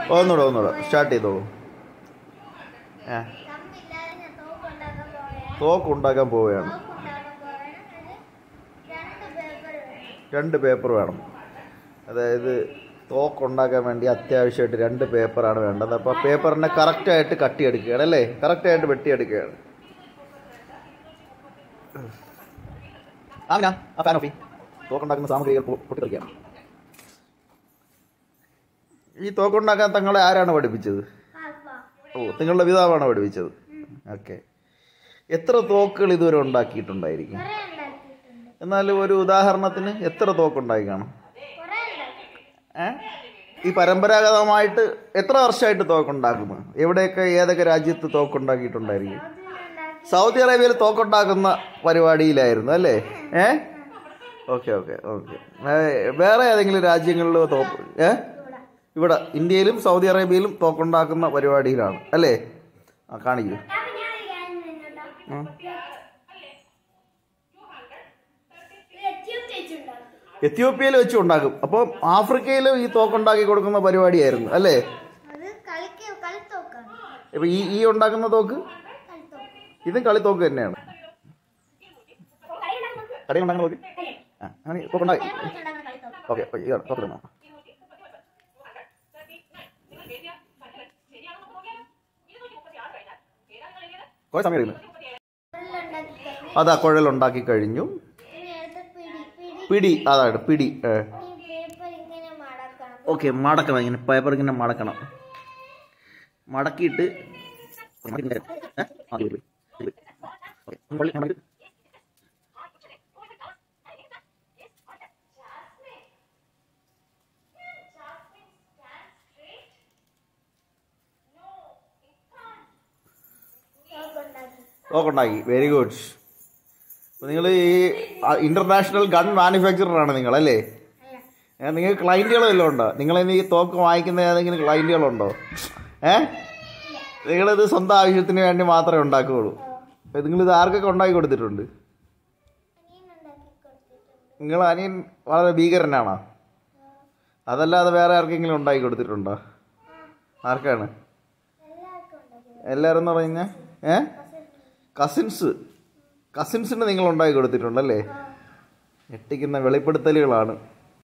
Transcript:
ഒന്നുകൂടെ സ്റ്റാർട്ട് ചെയ്തോളൂ. തോക്കുണ്ടാക്കാൻ പോവുകയാണ്. 2 പേപ്പർ വേണം. അതായത് തോക്കുണ്ടാക്കാൻ വേണ്ടി അത്യാവശ്യമായിട്ട് 2 പേപ്പറാണ് വേണ്ടത്. അപ്പോൾ പേപ്പറിനെ കറക്റ്റായിട്ട് കട്ടിയെടുക്കുകയാണ് അല്ലേ, കറക്റ്റായിട്ട് വെട്ടിയെടുക്കുകയാണ്. ആ ഫാൻ ഓഫി. തോക്കുണ്ടാക്കുന്ന സാമഗ്രികൾ പൊട്ടിത്തെറിക്കുകയാണ്. ഈ തോക്കുണ്ടാക്കാൻ തങ്ങളെ ആരാണ് പഠിപ്പിച്ചത്? നിങ്ങളുടെ പിതാവാണ് പഠിപ്പിച്ചത്. ഓക്കെ. എത്ര തോക്കുകൾ ഇതുവരെ ഉണ്ടാക്കിയിട്ടുണ്ടായിരിക്കും? എന്നാലും ഒരു ഉദാഹരണത്തിന് എത്ര തോക്കുണ്ടാക്കി കാണും? ഈ പരമ്പരാഗതമായിട്ട് എത്ര വർഷമായിട്ട് തോക്കുണ്ടാക്കുന്നു? എവിടെയൊക്കെ ഏതൊക്കെ രാജ്യത്ത് തോക്കുണ്ടാക്കിയിട്ടുണ്ടായിരിക്കും? സൗദി അറേബ്യയിൽ തോക്കുണ്ടാക്കുന്ന പരിപാടിയിലായിരുന്നു അല്ലേ? ഓക്കെ. വേറെ ഏതെങ്കിലും രാജ്യങ്ങളിൽ തോക്ക് ഇവിടെ ഇന്ത്യയിലും സൗദി അറേബ്യയിലും തോക്കുണ്ടാക്കുന്ന പരിപാടിയിലാണ് അല്ലേ? കാണിക്കൂ. എത്യോപ്യയിൽ വെച്ച് ഉണ്ടാക്കും. അപ്പം ആഫ്രിക്കയിലും ഈ തോക്കുണ്ടാക്കി കൊടുക്കുന്ന പരിപാടിയായിരുന്നു അല്ലേ? ഇപ്പൊ ഈ ഉണ്ടാക്കുന്ന തോക്ക് ഇതും കളിത്തോക്ക് തന്നെയാണ്. കടയിൽ ഉണ്ടാക്കുന്ന തോക്ക് തോക്കുണ്ടാക്കി. ഓക്കെ. കുറെ സമയം എടുക്കുന്നു. അതാ കുഴലുണ്ടാക്കി കഴിഞ്ഞു. പിടി, അതാണ് പിടി. ഓക്കെ, മടക്കണം. ഇങ്ങനെ പേപ്പർ ഇങ്ങനെ മടക്കണം. മടക്കിയിട്ട് തോക്കുണ്ടാക്കി. Very good. അപ്പോൾ നിങ്ങൾ ഈ ഇൻ്റർനാഷണൽ ഗൺ മാനുഫാക്ചറാണ് നിങ്ങളല്ലേ? നിങ്ങൾക്ക് ക്ലയൻറ്റുകൾ വല്ലതും ഉണ്ടോ? നിങ്ങളിന്ന് ഈ തോക്ക് വാങ്ങിക്കുന്ന ഏതെങ്കിലും ക്ലയൻറ്റുകളുണ്ടോ? നിങ്ങളിത് സ്വന്തം ആവശ്യത്തിന് വേണ്ടി മാത്രമേ ഉണ്ടാക്കുകയുള്ളൂ. നിങ്ങളിത് ആർക്കൊക്കെ ഉണ്ടാക്കി കൊടുത്തിട്ടുണ്ട്? നിങ്ങൾ അനിയൻ വളരെ ഭീകരനാണോ? അതല്ലാതെ വേറെ ആർക്കെങ്കിലും ഉണ്ടാക്കി കൊടുത്തിട്ടുണ്ടോ? ആർക്കാണ്? എല്ലാവരും എന്ന് പറഞ്ഞാൽ കസിൻസിന് നിങ്ങൾ ഉണ്ടാക്കി കൊടുത്തിട്ടുണ്ടല്ലേ? ഞെട്ടിക്കുന്ന വെളിപ്പെടുത്തലുകളാണ്.